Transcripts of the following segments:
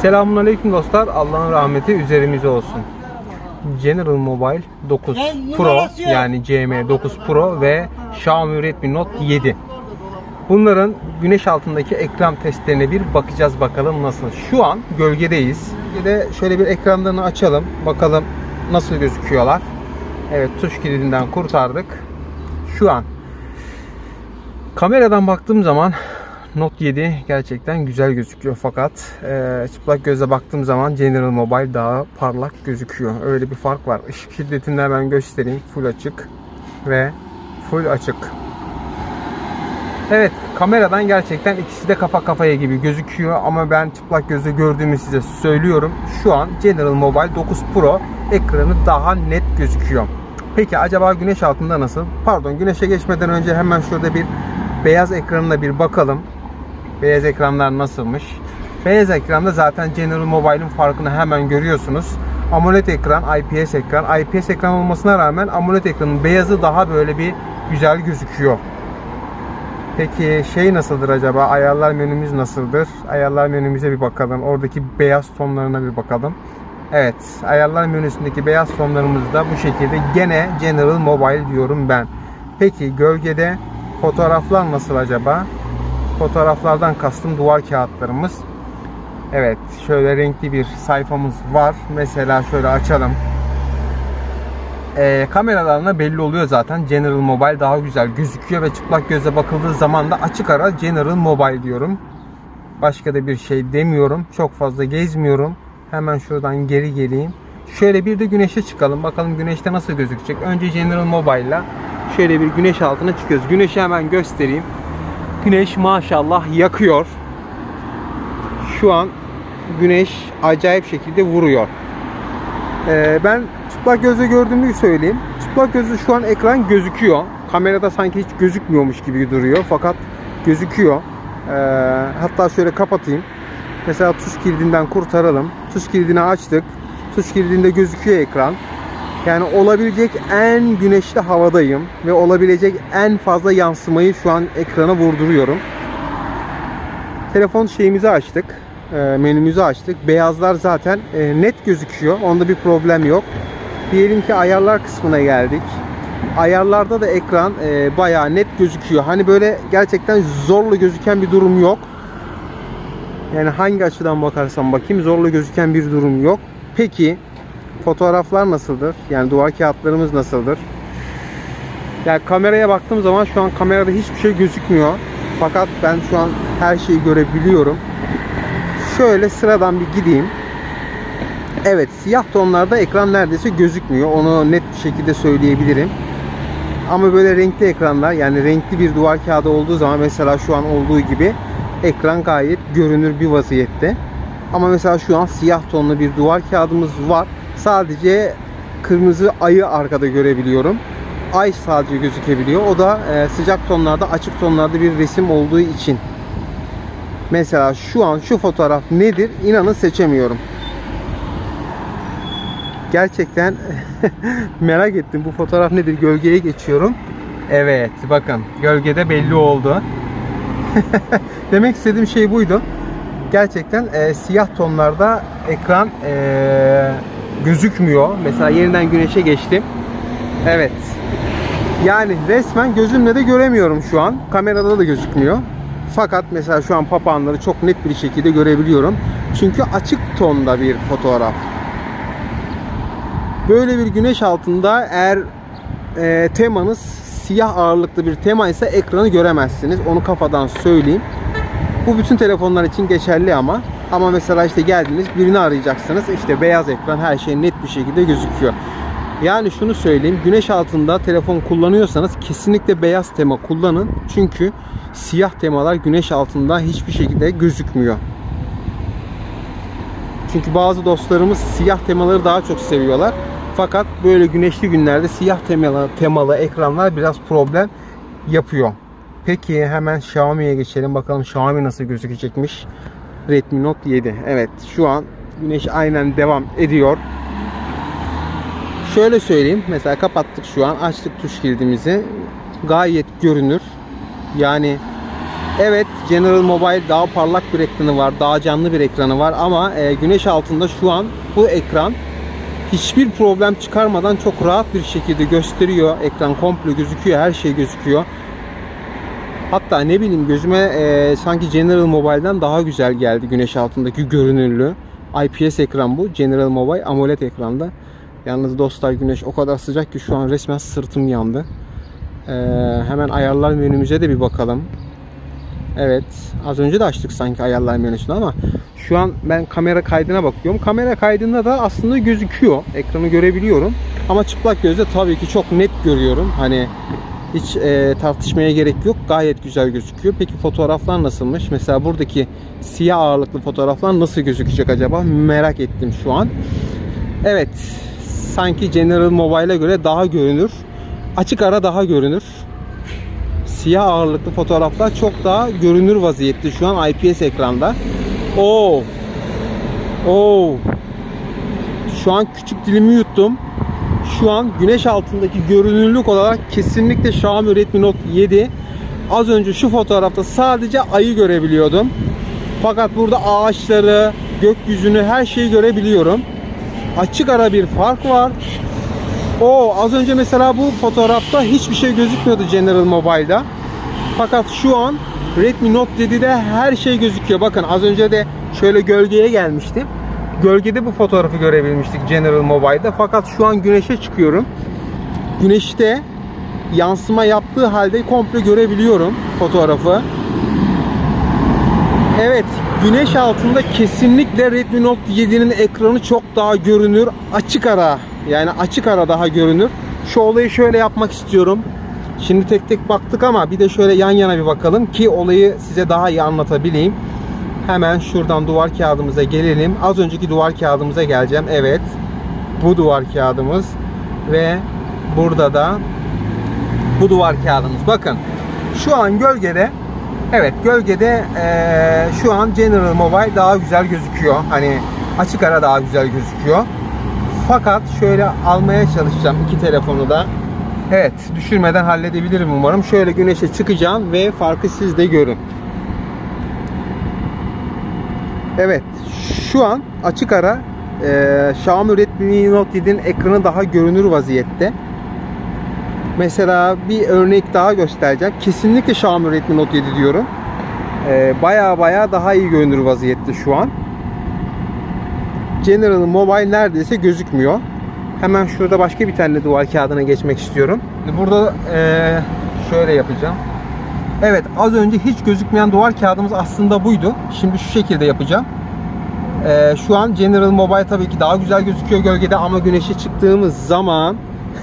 Selamünaleyküm dostlar. Allah'ın rahmeti üzerimize olsun. General Mobile 9 Pro yani CM 9 Pro ve Xiaomi Redmi Note 7. Bunların güneş altındaki ekran testlerine bir bakacağız bakalım nasıl. Şu an gölgedeyiz. Bir de şöyle bir ekranlarını açalım. Bakalım nasıl gözüküyorlar. Evet, tuş kilidinden kurtardık. Şu an kameradan baktığım zaman Note 7 gerçekten güzel gözüküyor, fakat çıplak gözle baktığım zaman General Mobile daha parlak gözüküyor. Öyle bir fark var. Işık şiddetini hemen göstereyim. Full açık ve full açık. Evet, kameradan gerçekten ikisi de kafa kafaya gibi gözüküyor ama ben çıplak gözle gördüğümü size söylüyorum. Şu an General Mobile 9 Pro ekranı daha net gözüküyor. Peki acaba güneş altında nasıl? Pardon, güneşe geçmeden önce hemen şurada bir beyaz ekranına bir bakalım. Beyaz ekranlar nasılmış? Beyaz ekranda zaten General Mobile'ın farkını hemen görüyorsunuz. AMOLED ekran, IPS ekran. IPS ekran olmasına rağmen AMOLED ekranın beyazı daha böyle bir güzel gözüküyor. Peki şey nasıldır acaba? Ayarlar menümüz nasıldır? Ayarlar menümüze bir bakalım. Oradaki beyaz tonlarına bir bakalım. Evet, ayarlar menüsündeki beyaz tonlarımız da bu şekilde. Gene General Mobile diyorum ben. Peki gölgede fotoğraflar nasıl acaba? Fotoğraflardan kastım duvar kağıtlarımız. Evet, şöyle renkli bir sayfamız var. Mesela şöyle açalım. Kameralarına belli oluyor zaten. General Mobile daha güzel gözüküyor ve çıplak gözle bakıldığı zaman da açık ara General Mobile diyorum. Başka da bir şey demiyorum. Çok fazla gezmiyorum. Hemen şuradan geri geleyim. Şöyle bir de güneşe çıkalım. Bakalım güneşte nasıl gözükecek. Önce General Mobile'la şöyle bir güneş altına çıkıyoruz. Güneşi hemen göstereyim. Güneş maşallah yakıyor. Şu an güneş acayip şekilde vuruyor. Ben çıplak gözle gördüğümü söyleyeyim. Çıplak gözle şu an ekran gözüküyor. Kamerada sanki hiç gözükmüyormuş gibi duruyor. Fakat gözüküyor. Hatta şöyle kapatayım. Mesela tuş kilidinden kurtaralım. Tuş kilidini açtık. Tuş kilidinde gözüküyor ekran. Yani olabilecek en güneşli havadayım ve olabilecek en fazla yansımayı şu an ekrana vurduruyorum. Telefon şeyimizi açtık. Menümüzü açtık. Beyazlar zaten net gözüküyor. Onda bir problem yok. Diyelim ki ayarlar kısmına geldik. Ayarlarda da ekran bayağı net gözüküyor. Hani böyle gerçekten zorla gözüken bir durum yok. Yani hangi açıdan bakarsam bakayım zorla gözüken bir durum yok. Peki fotoğraflar nasıldır? Yani duvar kağıtlarımız nasıldır? Yani kameraya baktığım zaman şu an kamerada hiçbir şey gözükmüyor. Fakat ben şu an her şeyi görebiliyorum. Şöyle sıradan bir gideyim. Evet, siyah tonlarda ekran neredeyse gözükmüyor. Onu net bir şekilde söyleyebilirim. Ama böyle renkli ekranlar, yani renkli bir duvar kağıdı olduğu zaman, mesela şu an olduğu gibi, ekran gayet görünür bir vaziyette. Ama mesela şu an siyah tonlu bir duvar kağıdımız var. Sadece kırmızı ayı arkada görebiliyorum. Ay sadece gözükebiliyor. O da sıcak tonlarda, açık tonlarda bir resim olduğu için. Mesela şu an şu fotoğraf nedir? İnanın seçemiyorum. Gerçekten merak ettim. Bu fotoğraf nedir? Gölgeye geçiyorum. Evet, bakın gölgede belli oldu. Demek istediğim şey buydu. Gerçekten siyah tonlarda ekran gözükmüyor. Mesela yeniden güneşe geçtim. Evet. Yani resmen gözümle de göremiyorum şu an. Kamerada da gözükmüyor. Fakat mesela şu an papağanları çok net bir şekilde görebiliyorum. Çünkü açık tonda bir fotoğraf. Böyle bir güneş altında eğer temanız siyah ağırlıklı bir tema ise ekranı göremezsiniz. Onu kafadan söyleyeyim. Bu bütün telefonlar için geçerli ama. Ama mesela işte geldiniz birini arayacaksınız. İşte beyaz ekran, her şey net bir şekilde gözüküyor. Yani şunu söyleyeyim. Güneş altında telefon kullanıyorsanız kesinlikle beyaz tema kullanın. Çünkü siyah temalar güneş altında hiçbir şekilde gözükmüyor. Çünkü bazı dostlarımız siyah temaları daha çok seviyorlar. Fakat böyle güneşli günlerde siyah temalı ekranlar biraz problem yapıyor. Peki hemen Xiaomi'ye geçelim. Bakalım Xiaomi nasıl gözükecekmiş. Redmi Note 7. Evet, şu an güneş aynen devam ediyor. Şöyle söyleyeyim. Mesela kapattık şu an. Açtık tuş kilidimizi. Gayet görünür. Yani Evet, General Mobile daha parlak bir ekranı var, daha canlı bir ekranı var ama güneş altında şu an bu ekran hiçbir problem çıkarmadan çok rahat bir şekilde gösteriyor. Ekran komple gözüküyor, her şey gözüküyor. Hatta ne bileyim, gözüme sanki General Mobile'den daha güzel geldi güneş altındaki görünürlüğü. IPS ekran bu. General Mobile AMOLED ekranda. Yalnız dostlar, güneş o kadar sıcak ki şu an resmen sırtım yandı. Hemen ayarlar menümüze de bir bakalım. Evet, az önce de açtık sanki ayarlar menüsünü ama şu an ben kamera kaydına bakıyorum. Kamera kaydında da aslında gözüküyor. Ekranı görebiliyorum. Ama çıplak gözle tabii ki çok net görüyorum. Hani hiç tartışmaya gerek yok. Gayet güzel gözüküyor. Peki fotoğraflar nasılmış? Mesela buradaki siyah ağırlıklı fotoğraflar nasıl gözükecek acaba? Merak ettim şu an. Evet, sanki General Mobile'a göre daha görünür. Açık ara daha görünür. Siyah ağırlıklı fotoğraflar çok daha görünür vaziyette şu an IPS ekranda. Oo. Şu an küçük dilimi yuttum. Şu an güneş altındaki görünürlük olarak kesinlikle Xiaomi Redmi Note 7. Az önce şu fotoğrafta sadece ayı görebiliyordum. Fakat burada ağaçları, gökyüzünü, her şeyi görebiliyorum. Açık ara bir fark var. Az önce mesela bu fotoğrafta hiçbir şey gözükmüyordu General Mobile'da. Fakat şu an Redmi Note 7'de her şey gözüküyor. Bakın az önce de şöyle gölgeye gelmiştim. Gölgede bu fotoğrafı görebilmiştik General Mobile'da. Fakat şu an güneşe çıkıyorum. Güneşte yansıma yaptığı halde komple görebiliyorum fotoğrafı. Evet, güneş altında kesinlikle Redmi Note 7'nin ekranı çok daha görünür. Açık ara, yani açık ara daha görünür. Şu olayı şöyle yapmak istiyorum. Şimdi tek tek baktık ama bir de şöyle yan yana bir bakalım ki olayı size daha iyi anlatabileyim. Hemen şuradan duvar kağıdımıza gelelim. Az önceki duvar kağıdımıza geleceğim. Evet, bu duvar kağıdımız ve burada da bu duvar kağıdımız. Bakın şu an gölgede, evet gölgede şu an General Mobile daha güzel gözüküyor. Hani açık ara daha güzel gözüküyor. Fakat şöyle almaya çalışacağım iki telefonu da. Evet, düşürmeden halledebilirim umarım. Şöyle güneşe çıkacağım ve farkı siz de görün. Evet, şu an açık ara Xiaomi Redmi Note 7'nin ekranı daha görünür vaziyette. Mesela bir örnek daha göstereceğim. Kesinlikle Xiaomi Redmi Note 7 diyorum. Baya daha iyi görünür vaziyette şu an. General Mobile neredeyse gözükmüyor. Hemen şurada başka bir tane duvar kağıdına geçmek istiyorum. Burada şöyle yapacağım. Evet, az önce hiç gözükmeyen duvar kağıdımız aslında buydu. Şimdi şu şekilde yapacağım. Şu an General Mobile tabii ki daha güzel gözüküyor gölgede ama güneşe çıktığımız zaman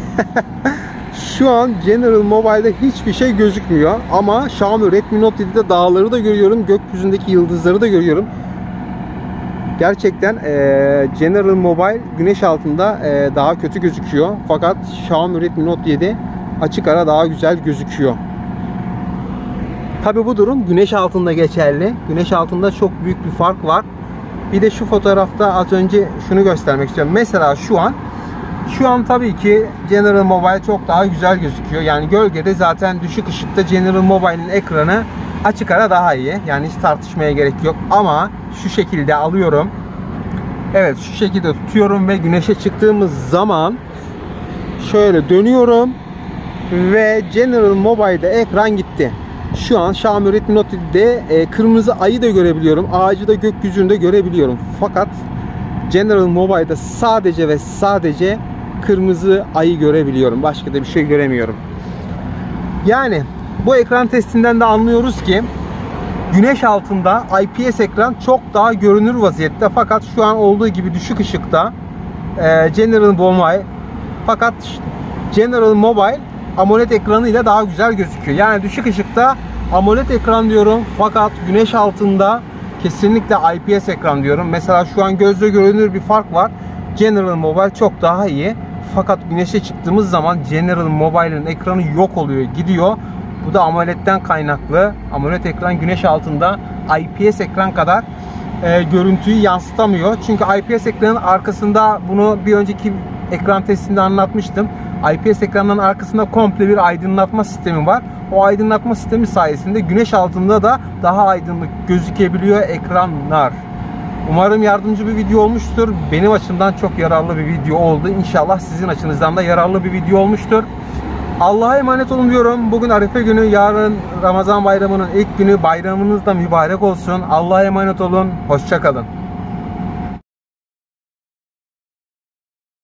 şu an General Mobile'de hiçbir şey gözükmüyor. Ama Xiaomi Redmi Note 7'de dağları da görüyorum, gökyüzündeki yıldızları da görüyorum. Gerçekten General Mobile güneş altında daha kötü gözüküyor. Fakat Xiaomi Redmi Note 7 açık ara daha güzel gözüküyor. Tabi bu durum güneş altında geçerli. Güneş altında çok büyük bir fark var. Bir de şu fotoğrafta az önce şunu göstermek istiyorum. Mesela şu an tabii ki General Mobile çok daha güzel gözüküyor. Yani gölgede zaten düşük ışıkta General Mobile'in ekranı açık ara daha iyi. Yani hiç tartışmaya gerek yok. Ama şu şekilde alıyorum. Evet, şu şekilde tutuyorum ve güneşe çıktığımız zaman şöyle dönüyorum ve General Mobile'de ekran gitti. Şu an Xiaomi Redmi Note 7'de kırmızı ayı da görebiliyorum. Ağacı da gökyüzünde görebiliyorum. Fakat General Mobile'da sadece ve sadece kırmızı ayı görebiliyorum. Başka da bir şey göremiyorum. Yani bu ekran testinden de anlıyoruz ki güneş altında IPS ekran çok daha görünür vaziyette. Fakat şu an olduğu gibi düşük ışıkta General Mobile AMOLED ekranıyla daha güzel gözüküyor. Yani düşük ışıkta AMOLED ekran diyorum. Fakat güneş altında kesinlikle IPS ekran diyorum. Mesela şu an gözle görünür bir fark var. General Mobile çok daha iyi. Fakat güneşe çıktığımız zaman General Mobile'ın ekranı yok oluyor, gidiyor. Bu da AMOLED'den kaynaklı. AMOLED ekran güneş altında IPS ekran kadar görüntüyü yansıtamıyor. Çünkü IPS ekranın arkasında, bunu bir önceki ekran testinde anlatmıştım. IPS ekranların arkasında komple bir aydınlatma sistemi var. O aydınlatma sistemi sayesinde güneş altında da daha aydınlık gözükebiliyor ekranlar. Umarım yardımcı bir video olmuştur. Benim açımdan çok yararlı bir video oldu. İnşallah sizin açınızdan da yararlı bir video olmuştur. Allah'a emanet olun diyorum. Bugün Arife günü, yarın Ramazan bayramının ilk günü. Bayramınız da mübarek olsun. Allah'a emanet olun. Hoşça kalın.